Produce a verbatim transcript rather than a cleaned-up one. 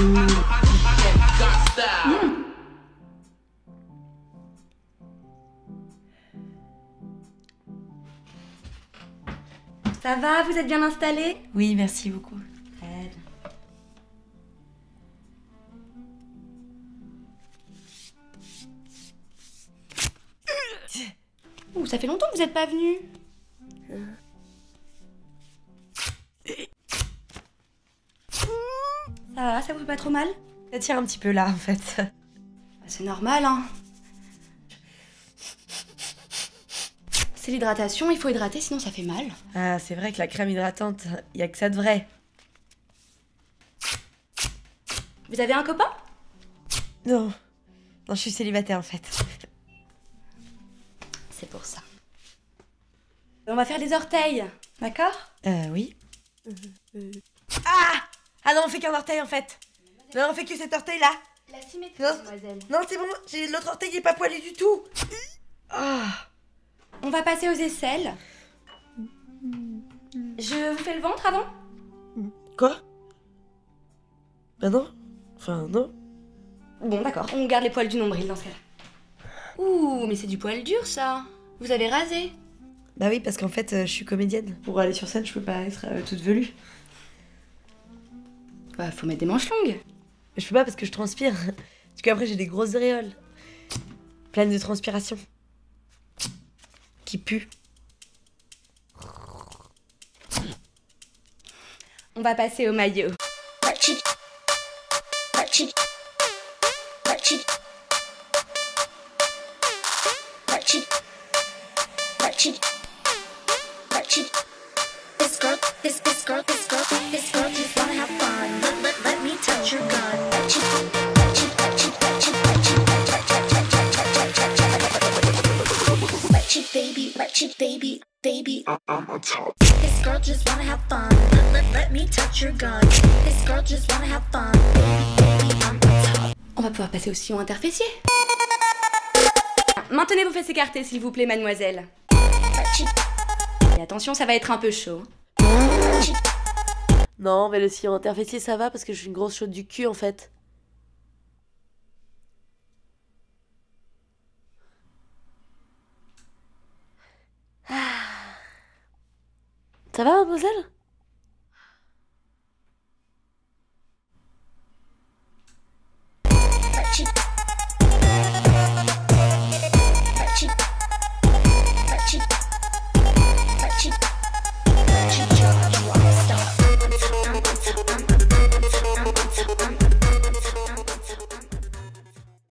Mmh. Ça va, vous êtes bien installés? Oui, merci beaucoup. Très bien. Ouh, ça fait longtemps que vous n'êtes pas venu. Ça va, ça vous fait pas trop mal? Ça tire un petit peu là, en fait. C'est normal, hein. C'est l'hydratation, il faut hydrater, sinon ça fait mal. Ah, c'est vrai que la crème hydratante, il y a que ça de vrai. Vous avez un copain? Non. Non, je suis célibataire, en fait. C'est pour ça. On va faire les orteils, d'accord? Euh, oui. Ah! Ah non, on fait qu'un orteil, en fait. Non, on fait que cet orteil-là. La symétrie, Non, mademoiselle. non, c'est bon, j'ai l'autre orteil, il est pas poilu du tout. Ah! On va passer aux aisselles. Je vous fais le ventre avant? Quoi? Bah non. Enfin, non. Bon, d'accord, on garde les poils du nombril dans ce cas-là. Ouh, mais c'est du poil dur, ça. Vous avez rasé. Bah oui, parce qu'en fait, euh, je suis comédienne. Pour aller sur scène, je peux pas être euh, toute velue. Bah, faut mettre des manches longues. Mais je peux pas parce que je transpire. Parce qu'après, j'ai des grosses auréoles. Pleines de transpiration. Qui puent. On va passer au maillot. This girl, this this girl, this girl, this girl just wanna have fun. Let, let, let me touch your gun. Wet cheek baby, wet cheek baby, baby. I'm on top. This girl just wanna have fun. Let, let, let me touch your gun. This girl just wanna have fun. Baby, baby, I'm on top. On va pouvoir passer au sillon interfessier. Maintenez vos fesses écartées, s'il vous plaît, mademoiselle. Et attention, ça va être un peu chaud. Non, mais le sillon interfessier, ça va parce que je suis une grosse chaude du cul, en fait. Ah. Ça va, mademoiselle?